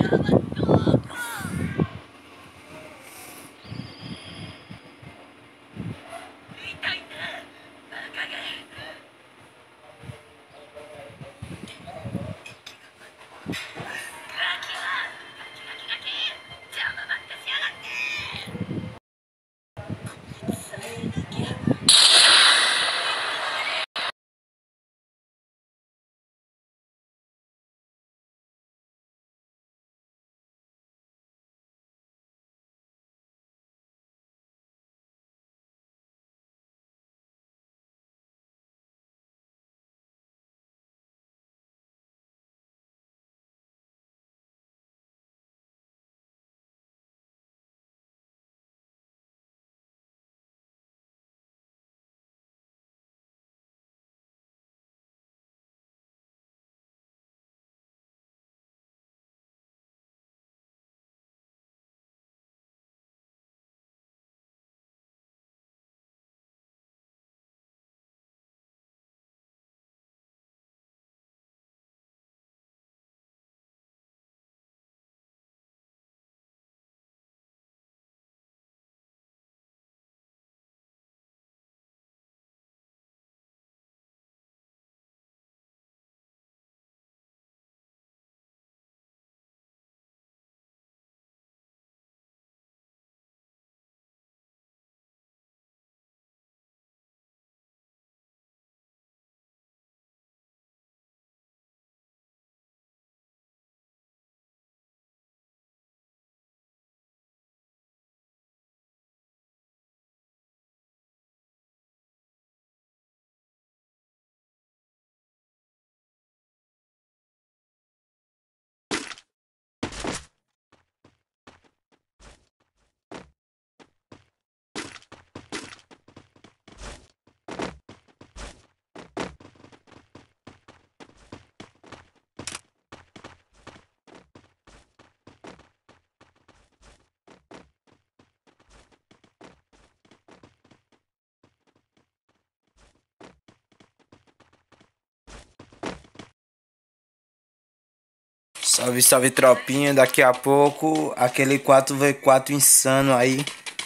Salve, salve tropinha, daqui a pouco aquele 4v4 insano aí.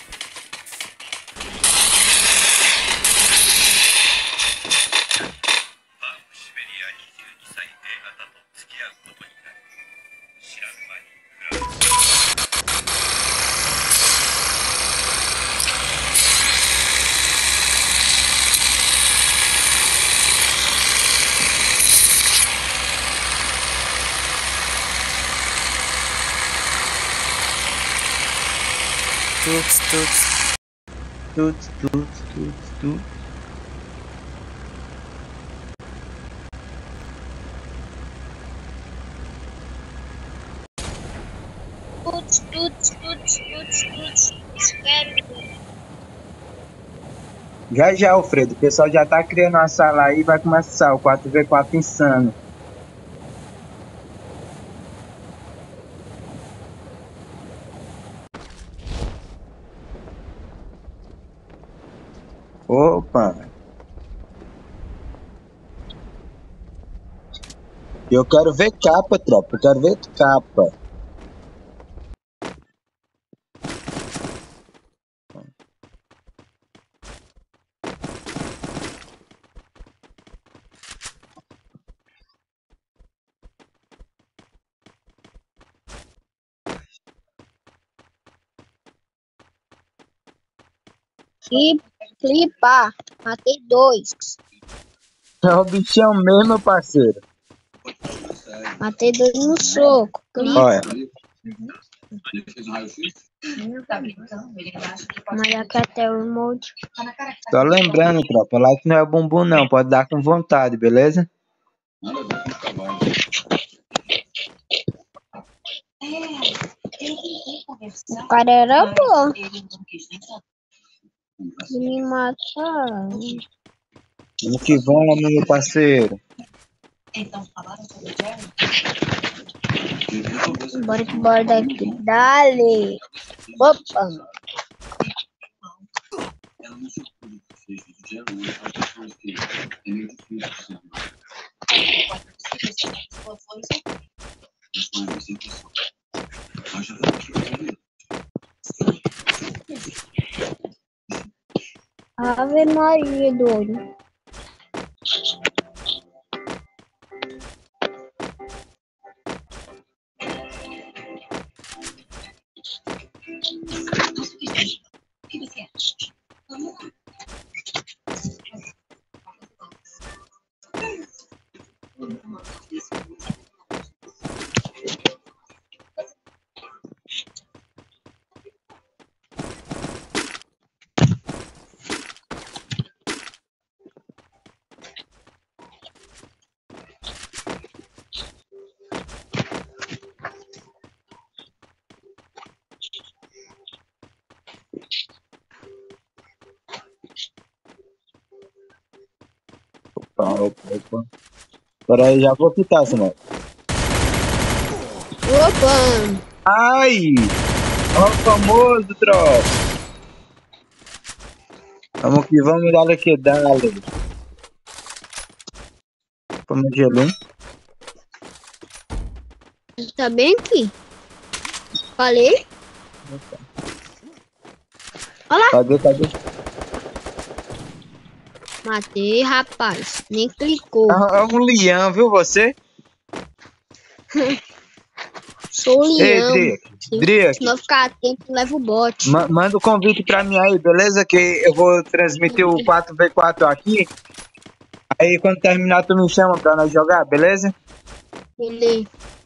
Tuts, tuts. Tuts, tuts, tuts, tuts. Já, Alfredo, o pessoal já tá criando uma sala aí, vai começar o 4v4 insano. Opa! Eu quero ver capa, tropa. Eu quero ver capa. Flipa, matei 2. É o bichão mesmo, parceiro. Matei 2 no soco. Olha. Mas aqui até o emote. Só lembrando, tropa, like não é bumbum não, pode dar com vontade, beleza? O cara era bom. E me matar. No que vamos, meu parceiro. Bora que bora daqui. Dale. Opa. Ave Maria, doido. Opa, opa, opa. Peraí, já vou quitar, Samuel. Opa! Ai! Ó o famoso, tropa. Vamos que vamos, dale que dale. Como gelim. Tá bem aqui? Falei? Cadê? Matei, rapaz. Nem clicou. É um leão, viu você? Sou o Ei, leão. Driak. Se não ficar atento, leva o bote. Manda o convite pra mim aí, beleza? Que eu vou transmitir o 4v4 aqui. Aí quando terminar tu me chama pra nós jogar, beleza? Beleza.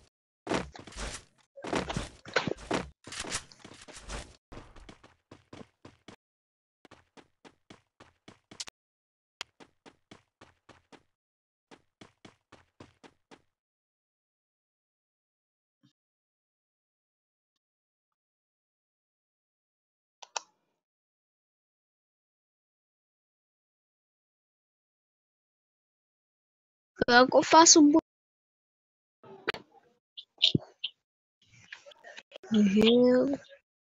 É que eu faço Uhum.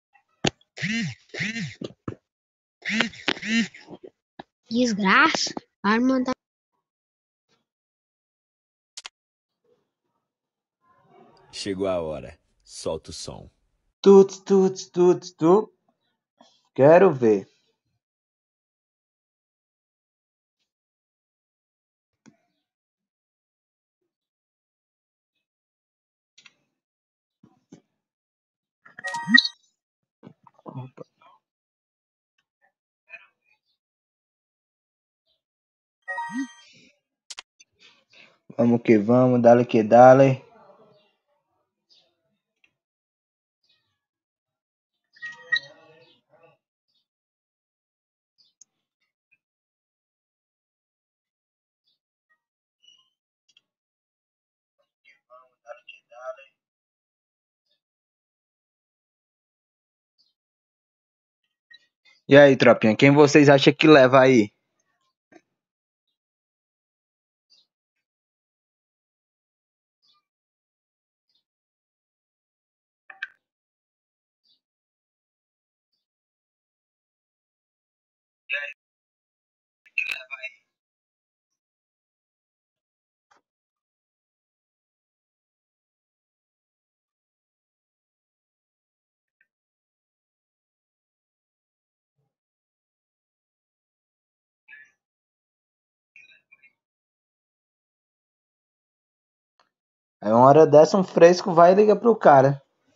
Desgraça. Vai mandar. Chegou a hora. Solta o som. Tu. Quero ver. Vamos que vamos, dale que dale. E aí, tropinha, quem vocês acham que leva aí? Aí uma hora dessa um fresco vai e liga pro cara.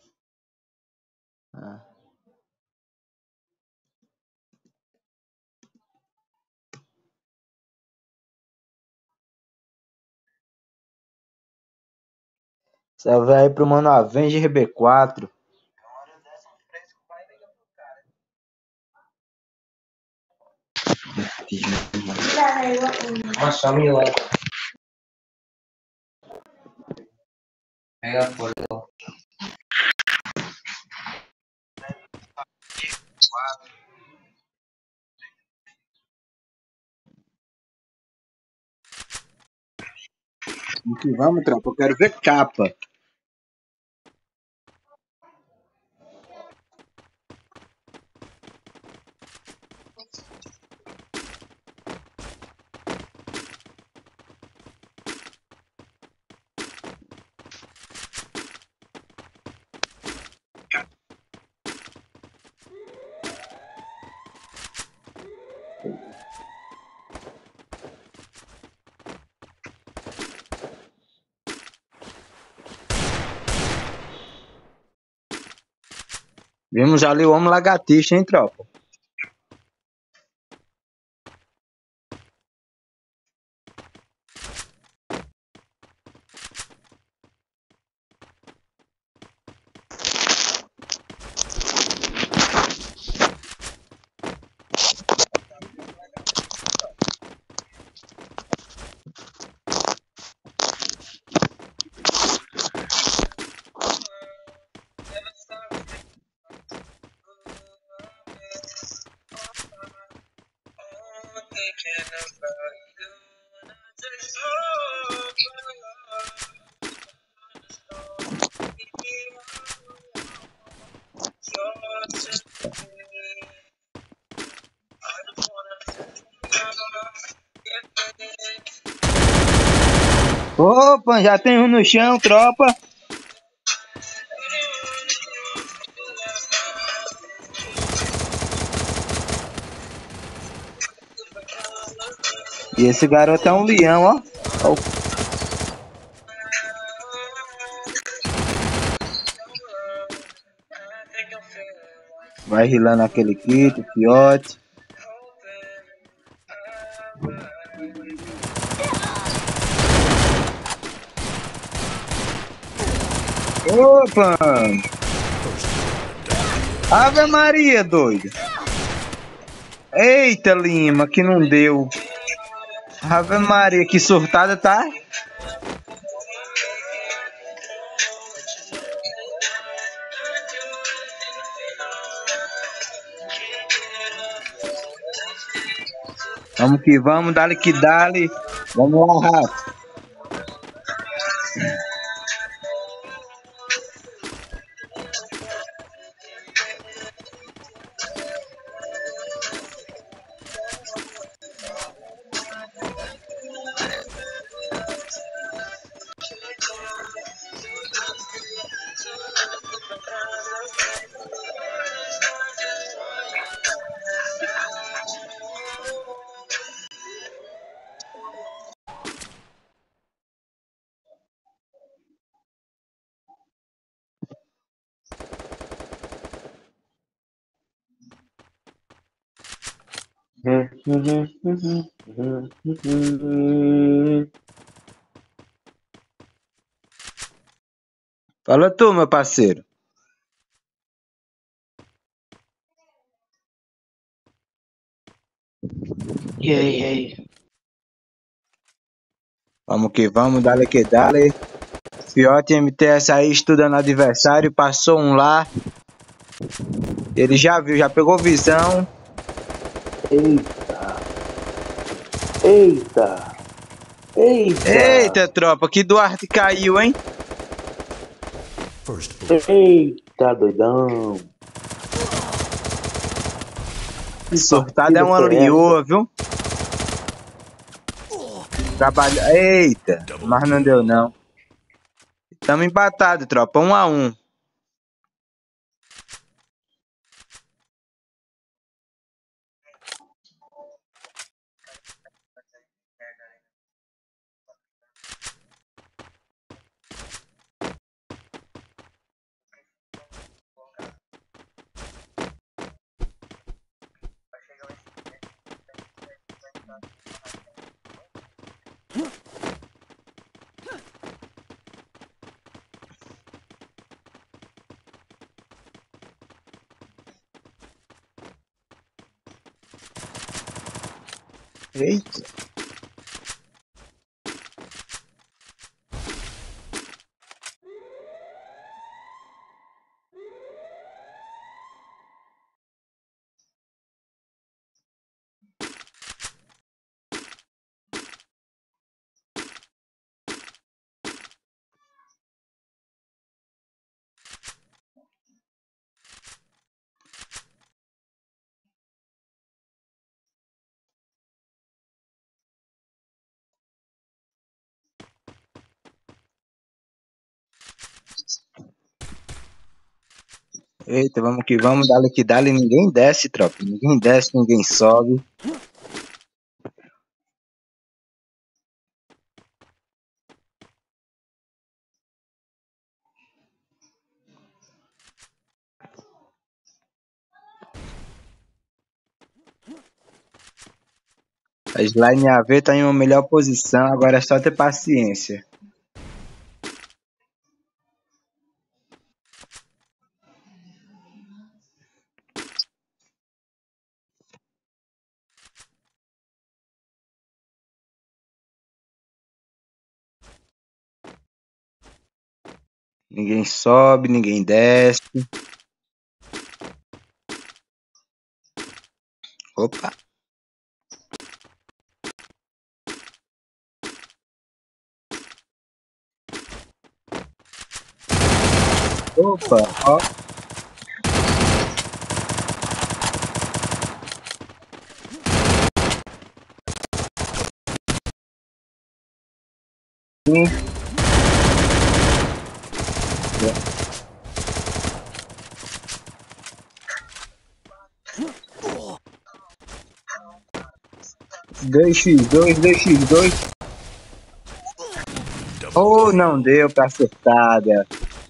Você vai aí pro mano Avenger RB4. Nossa, meu. Pega por que vamos, tropa. Eu quero ver capa. Vimos ali o homem lagartixa, hein, tropa? Opa, já tem um no chão, tropa. E esse garoto é um leão, ó. Ó. Vai rilando aquele kit, fiote. Opa! Ave Maria, doido. Eita, Lima, que não deu. Ave Maria, que surtada, tá? Vamos que vamos, dale que dale. Vamos lá, Rafa. Fala tu, meu parceiro. E aí? Vamos que vamos, dale que dale. Fiote MTS aí estudando adversário, passou um lá. Ele já viu, já pegou visão. Eita! Eita, tropa, que Duarte caiu, hein? Eita, doidão! Que Surtada é partida uma foi essa? lioa, viu? Trabalha. Eita, mas não deu não. Tamo empatado, tropa, 1-1. Eita. Eita, vamos que vamos, dale que dale. Ninguém desce, tropa. Ninguém desce, ninguém sobe. A Slime AV tá em uma melhor posição, agora é só ter paciência. Ninguém sobe, ninguém desce. Opa. Opa, ó. Dois x dois. Oh, não deu pra acertada.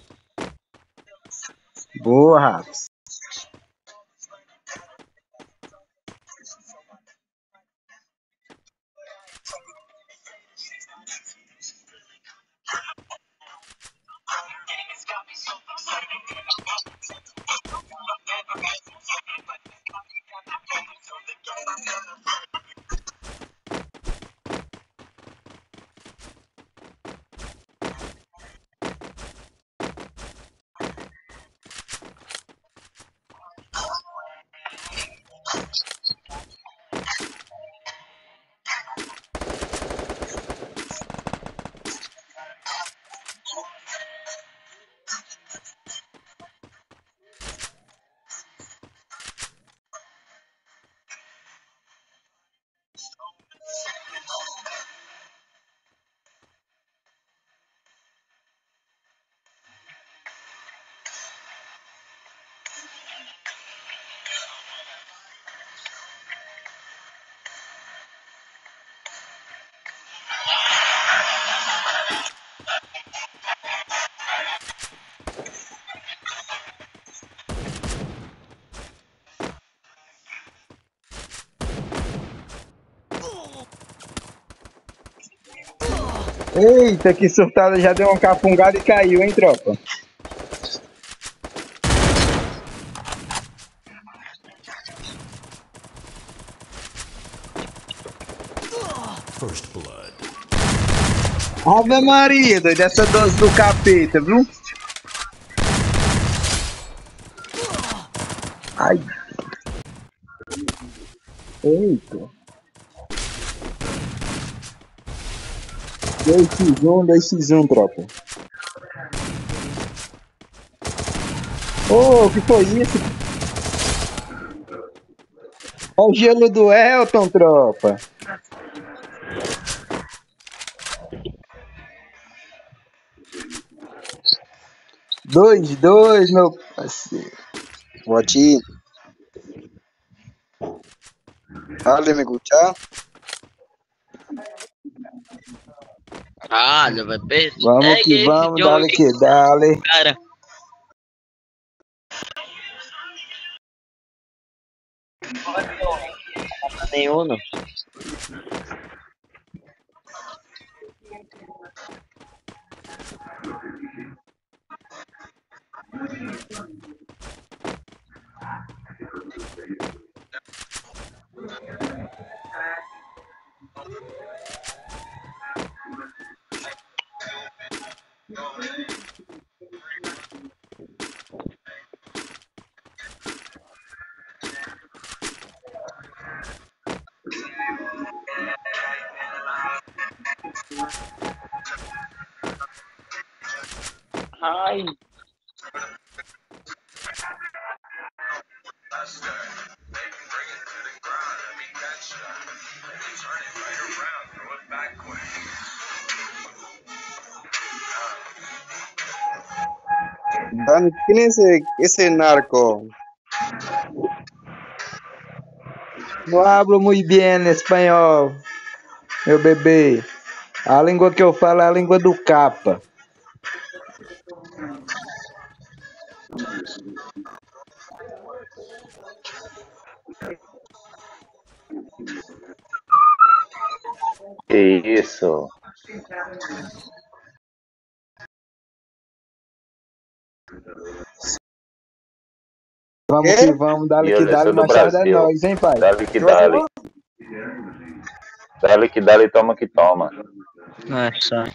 Boa, Raps. Eita, que surtada, já deu uma capungada e caiu, hein, tropa? First blood. Ave Maria, doido, essa dose do capeta, viu? Ai. Eita. 2x1, tropa. Ô, que foi isso? Olha o gelo do Elton, tropa. Dois, meu parceiro. Guachi, dale, me escucha. Caralho, velho. Vamos que Pegue esse vamos, jogo dale aqui, que dale. cara. Nenhum, não. Ai. Dan, ¿quién es ese narco? Não hablo muito bem espanhol, meu bebê. A língua que eu falo é a língua do capa. Que isso? Vamos Quê? que vamos, dale E que olha, eu dale, sou do mais tarde é Brasil. nóis, hein, pai? Dale que Que você dale. falou? Dale que dale, toma que toma. Nossa.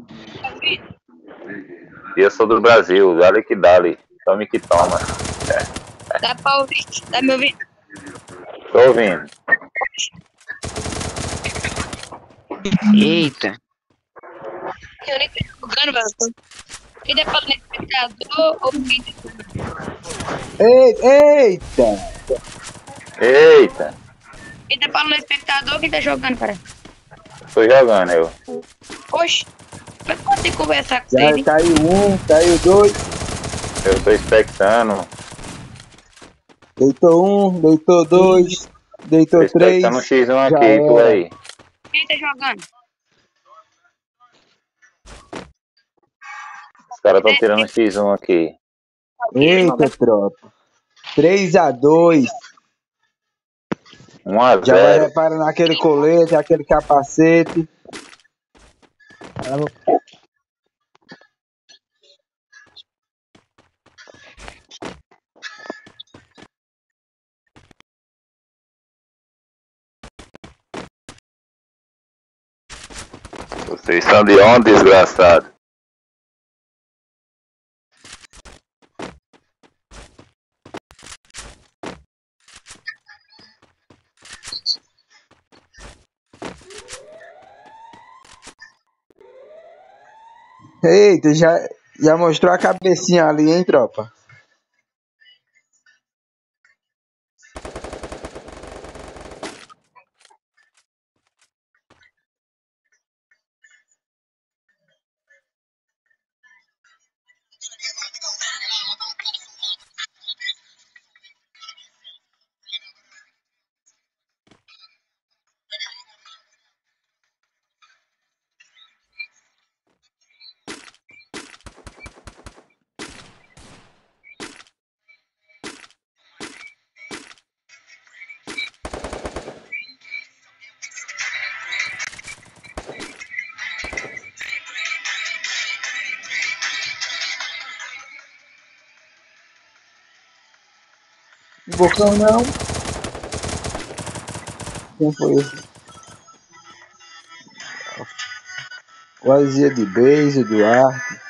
E eu sou do Brasil. Dale que dale. Tome que toma. Dá pra ouvir? Tá me ouvindo? Tô ouvindo. Eita. Eu nem tô jogando, velho. Quem tá falando é espectador ou quem tá Eita! Eita. Quem tá falando é espectador ou quem tá jogando, cara? Tô jogando, eu. Oxe, como é que eu consigo conversar com Já vocês, hein? caiu um, caiu dois, Eu tô expectando. deitou um, deitou dois, Tô deitou três, expectando um X1 já aqui, e tu era. aí. Quem tá jogando? Os caras tão tirando um X1 aqui. Eita, tropa. 3-2. 1 a Já vai 0. reparando aquele colete, aquele capacete. Vocês são de onde, desgraçado? Eita, já mostrou a cabecinha ali, hein, tropa? Bocão não. Quem foi esse? Vazia de beijo, Duarte.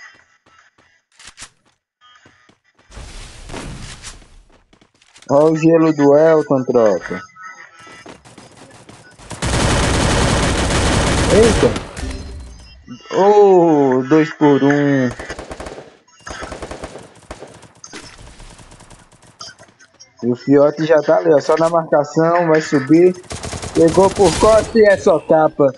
Olha o gelo do Elton, tropa. Eita! Oh, 2 por 1. E o Fiote já tá ali, ó, só na marcação, vai subir. Pegou por costa e é só capa.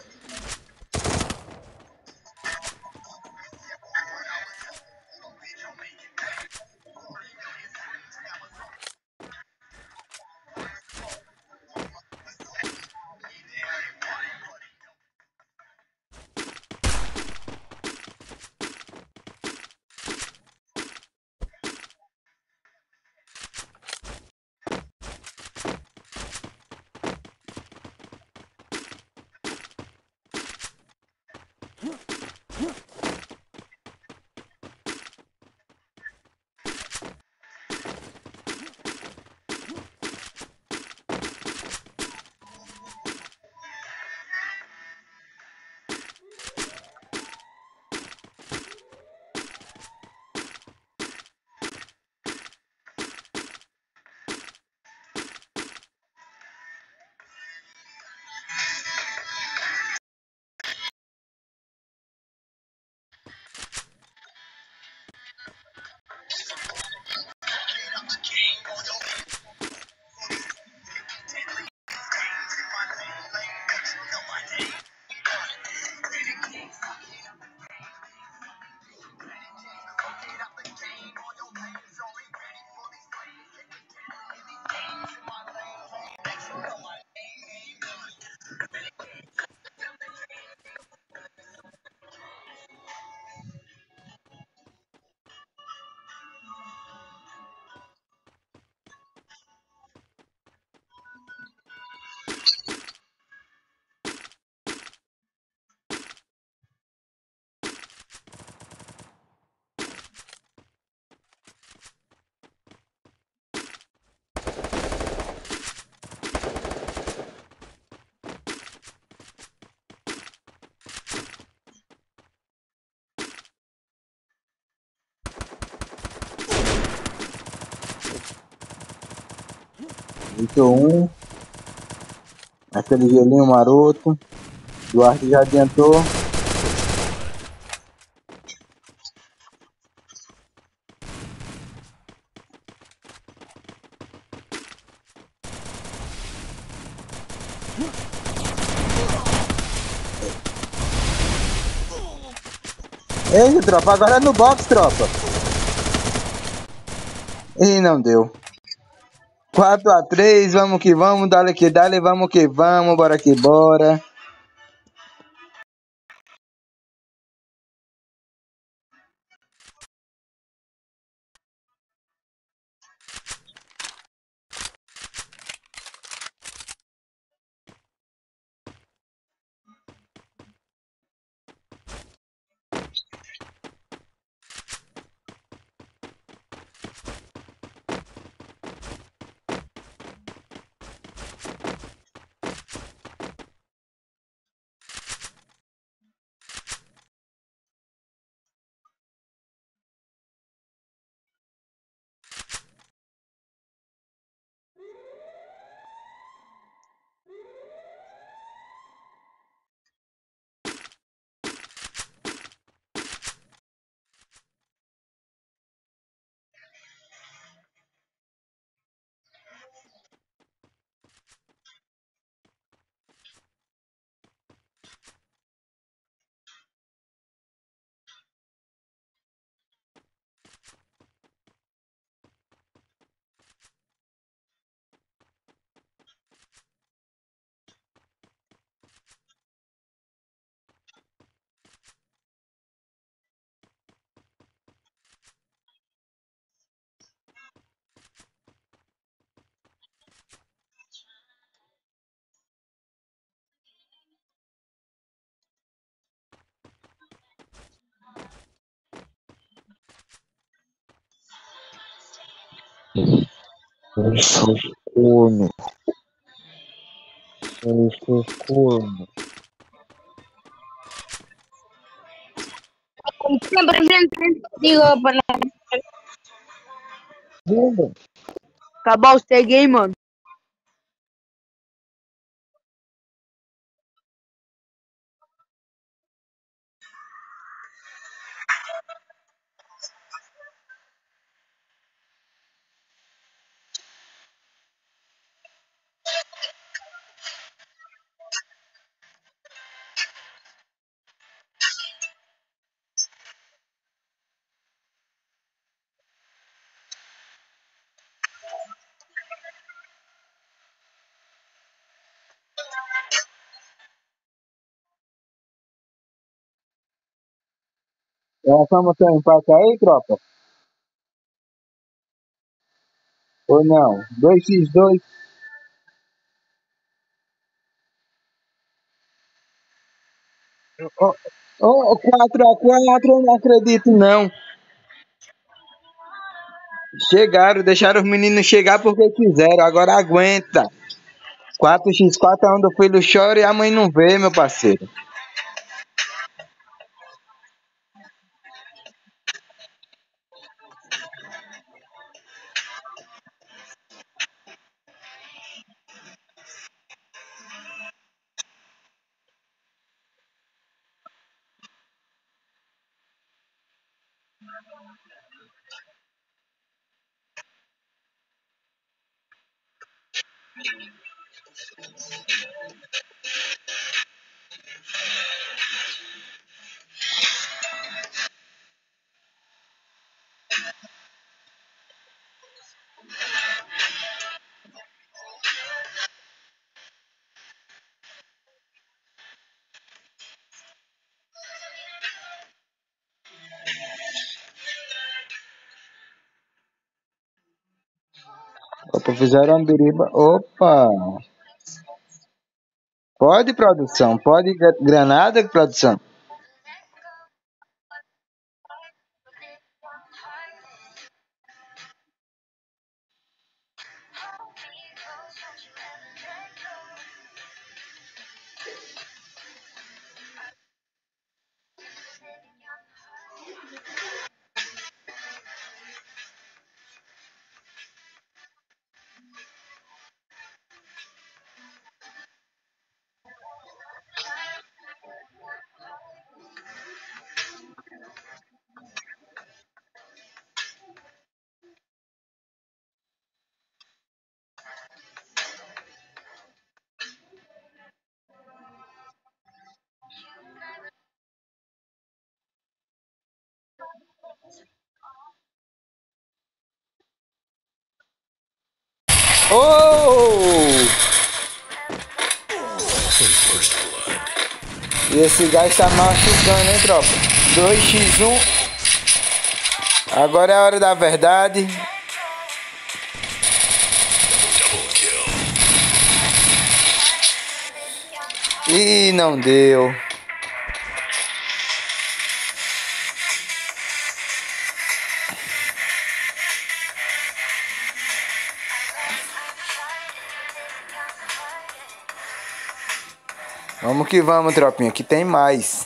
Deitou um. Aquele gelinho maroto. Duarte já adiantou. Ei, tropa, agora é no box, tropa. E não deu. 4-3, vamos que vamos, dale que dale, vamos que vamos, bora que bora. Seus corno. Seus corno. Siempre, siempre digo para acabar o game, mano. Vamos ter um empate aí, tropa? Ou não? 2x2. Oh, 4-4, não acredito não. Chegaram, deixaram os meninos chegar porque quiseram, agora aguenta. 4x4 é onde o filho chora e a mãe não vê, meu parceiro. Opa, fizeram uma biriba. Opa! Pode, produção? Pode granada, produção? Oh! E esse gás tá machucando, hein, tropa? 2x1. Agora é a hora da verdade. E não deu. Vamos que vamos, tropinha, que tem mais.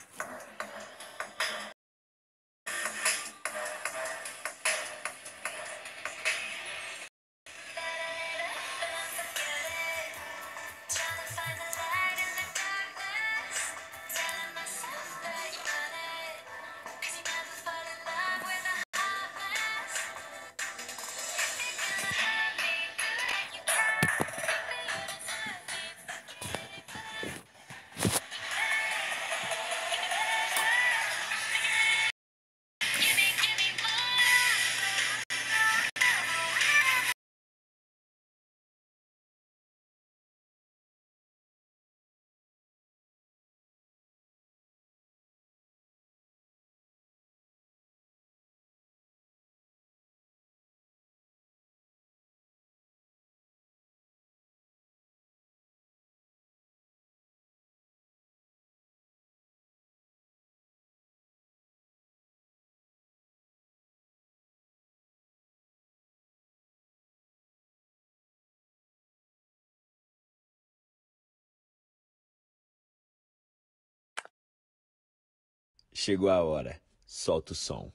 Chegou a hora. Solta o som.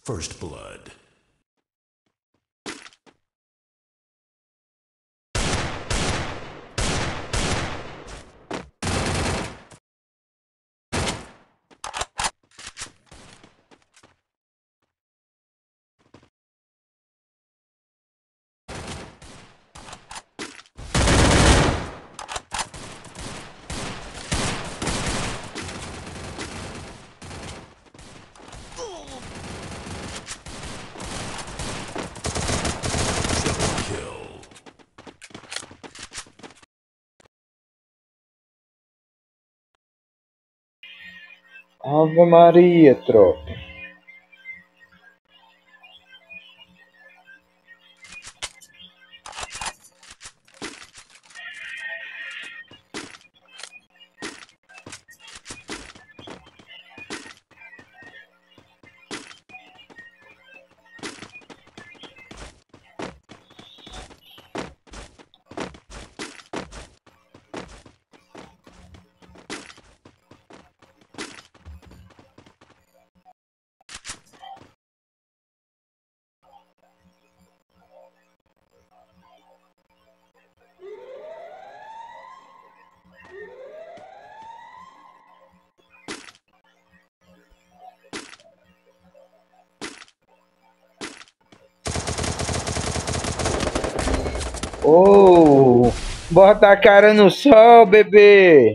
First blood. Ave Maria, tropa. Oh, bota a cara no sol, bebê.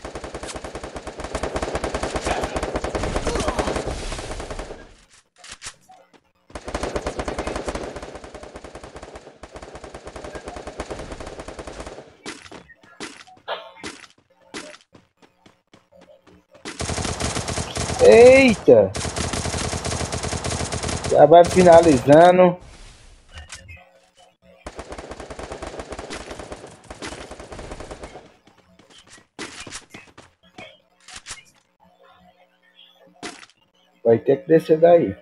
Eita! Já vai finalizando. Vai ter que descer daí.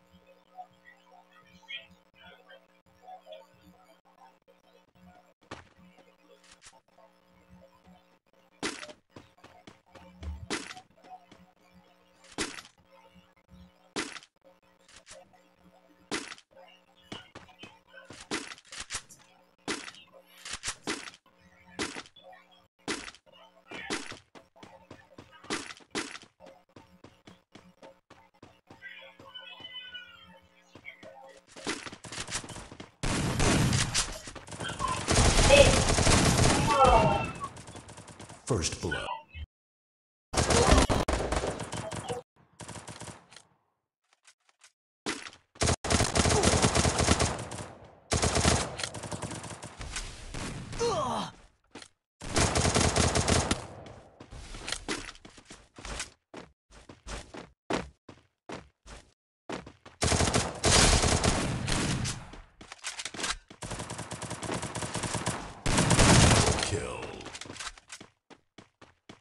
First blood. Kill.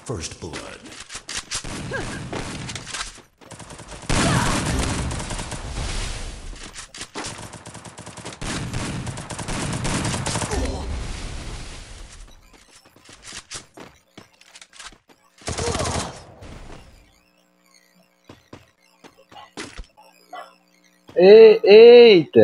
First blood. Eita!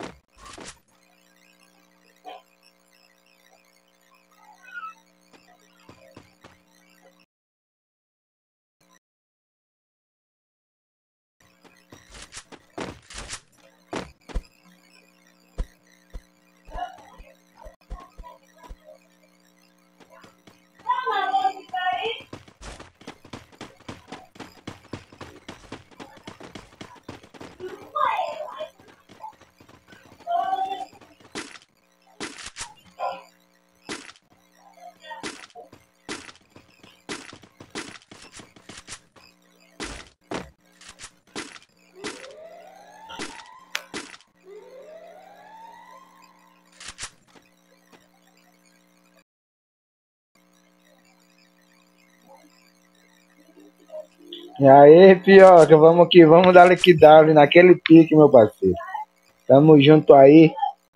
E aí, Pioca, vamos que vamos dar liquidar naquele pique, meu parceiro. Tamo junto aí.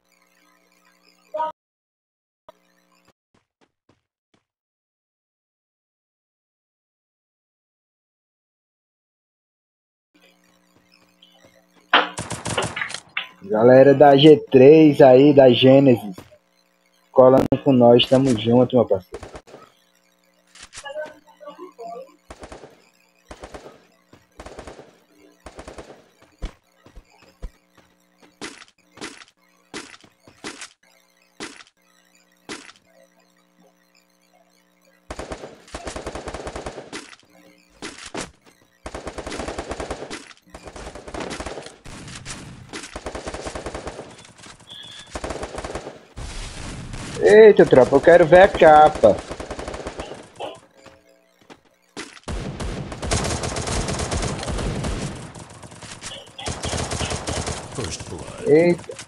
Galera da G3 aí, da Gênesis, colando com nós, tamo junto, meu parceiro. Eita, tropa, eu quero ver a capa. First blood. Eita.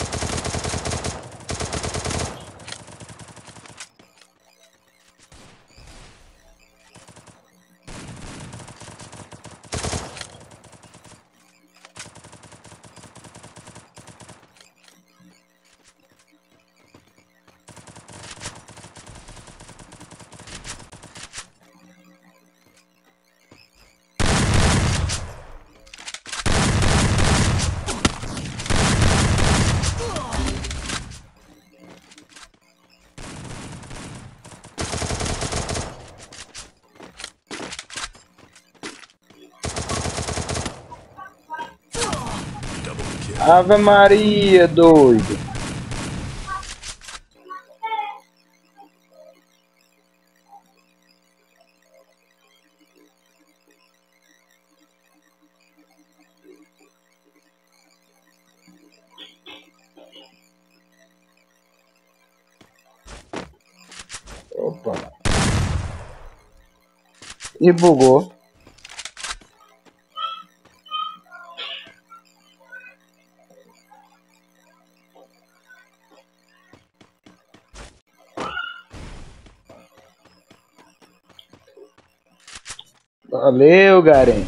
Ave Maria, doido. Opa. E bugou. Valeu, Garen.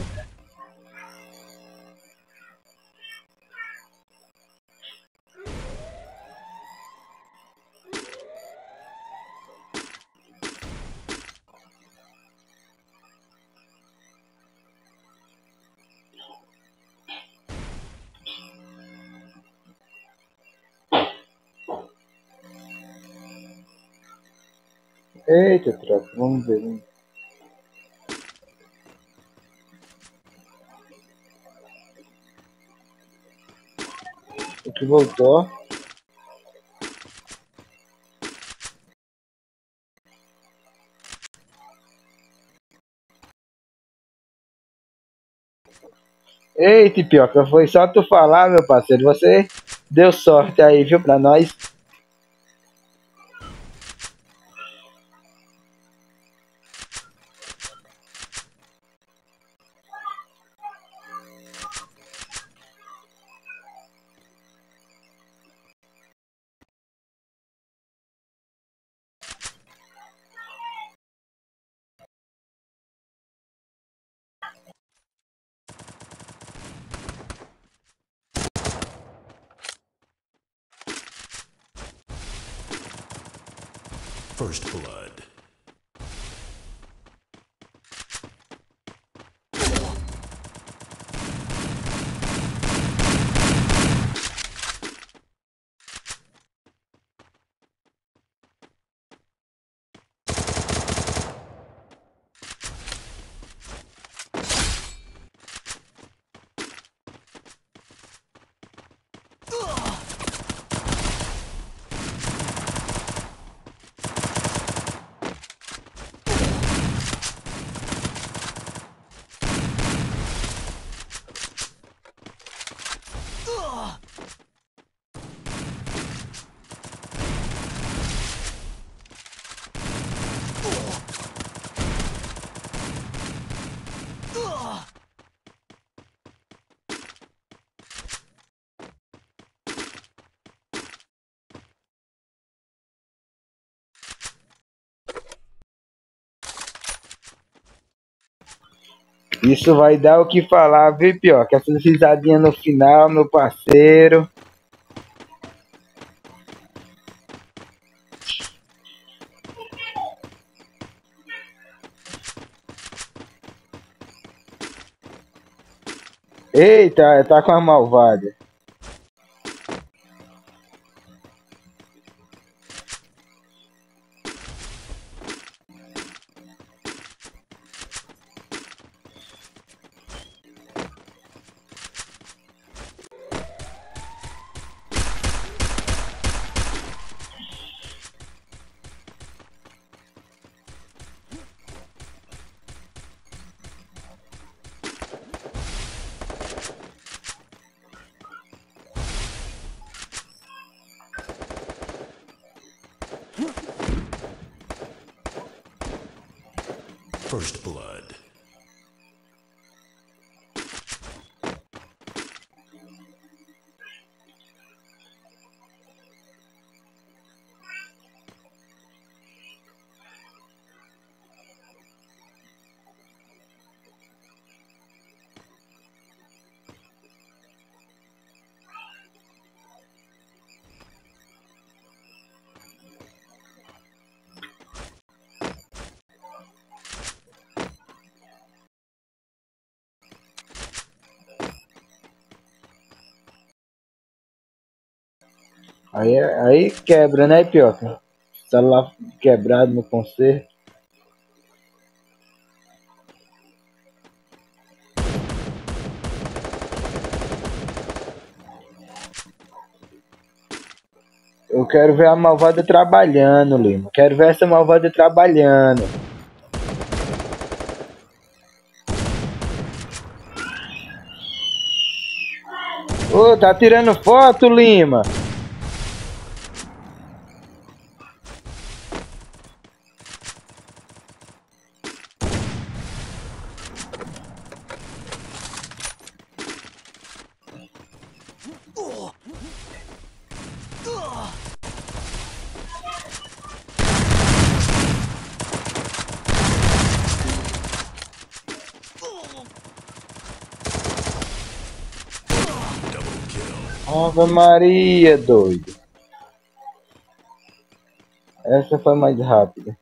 Eita, tropa, vamos ver. O que voltou? Eita, Pioca, foi só tu falar, meu parceiro. Você deu sorte aí, viu, pra nós. First blood. Isso vai dar o que falar, viu, pior? Que essas risadinhas no final, meu parceiro. Eita, tá com a malvada. First blood. Aí quebra, né, Pioca? Celular quebrado no concerto. Eu quero ver a malvada trabalhando, Lima. Quero ver essa malvada trabalhando. Ô, tá tirando foto, Lima? Ave Maria, doido. Essa foi mais rápida.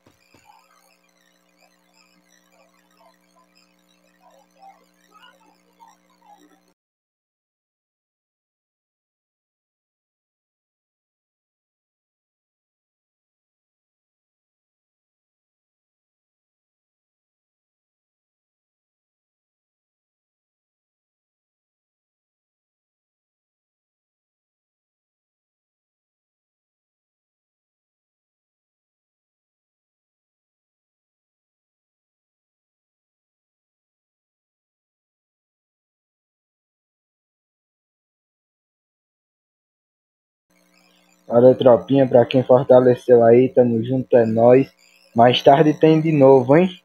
Olha, tropinha, pra quem fortaleceu aí, tamo junto, é nóis. Mais tarde tem de novo, hein?